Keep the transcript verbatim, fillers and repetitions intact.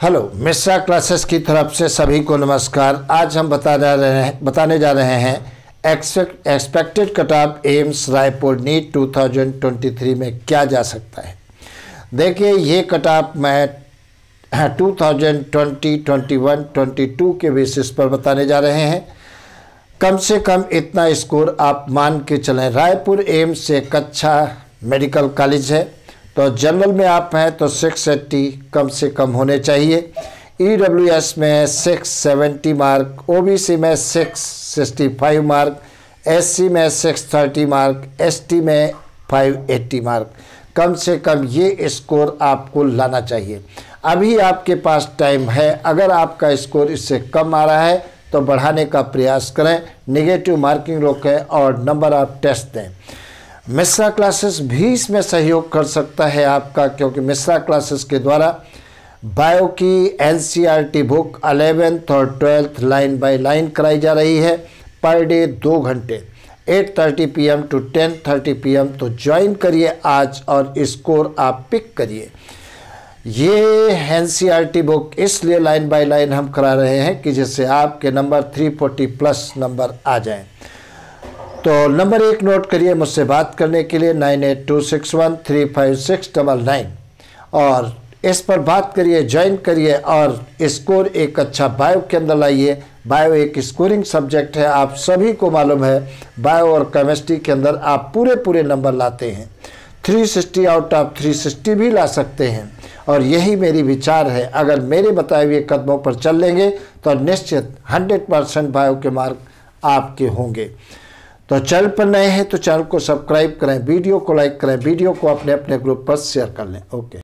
Hello, Mishra classes की तरफ से सभी को नमस्कार। आज हम बता रहे हैं बताने जा रहे हैं expect expected cut off AIIMS Raipur NEET दो हज़ार तेईस में क्या जा सकता है। देखिए, ये कट ऑफ मैं दो हज़ार बीस, इक्कीस, बाईस के बेसिस पर बताने जा रहे हैं। कम से कम इतना स्कोर आप मान के चलें। रायपुर एम्स एक अच्छा मेडिकल कॉलेज है, तो जनरल में आप हैं तो छह सौ अस्सी कम से कम होने चाहिए। ईडब्ल्यूएस में छह सौ सत्तर मार्क, ओबीसी में छह सौ पैंसठ मार्क, एससी में छह सौ तीस मार्क, एसटी में पाँच सौ अस्सी मार्क। कम से कम ये स्कोर आपको लाना चाहिए। अभी आपके पास टाइम है। अगर आपका स्कोर इससे कम आ रहा है तो बढ़ाने का प्रयास करें, नेगेटिव मार्किंग रोकें और नंबर ऑफ टेस्ट दें। मिश्रा क्लासेस भी इसमें सहयोग कर सकता है आपका, क्योंकि मिश्रा क्लासेस के द्वारा बायो की एनसीईआरटी बुक अलेवेंथ और ट्वेल्थ लाइन बाय लाइन कराई जा रही है पर डे दो घंटे आठ तीस पी एम टू दस तीस पी एम। तो ज्वाइन करिए आज और स्कोर आप पिक करिए। ये एनसीईआरटी बुक इसलिए लाइन बाय लाइन हम करा रहे हैं कि जिससे आपके नंबर तीन सौ चालीस प्लस नंबर आ जाएं। तो नंबर एक नोट करिए मुझसे बात करने के लिए nine eight two six one three five six double nine, और इस पर बात करिए, ज्वाइन करिए और स्कोर एक अच्छा बायो के अंदर लाइए। बायो एक स्कोरिंग सब्जेक्ट है, आप सभी को मालूम है। बायो और केमिस्ट्री के अंदर आप पूरे पूरे नंबर लाते हैं, तीन सौ साठ आउट ऑफ तीन सौ साठ भी ला सकते हैं। और यही मेरी विचार है, अगर मेरे बताए हुए कदमों पर चल लेंगे तो निश्चित सौ परसेंट बायो के मार्क आपके होंगे। तो चैनल पर नए हैं तो चैनल को सब्सक्राइब करें, वीडियो को लाइक करें, वीडियो को अपने अपने ग्रुप पर शेयर कर लें। ओके।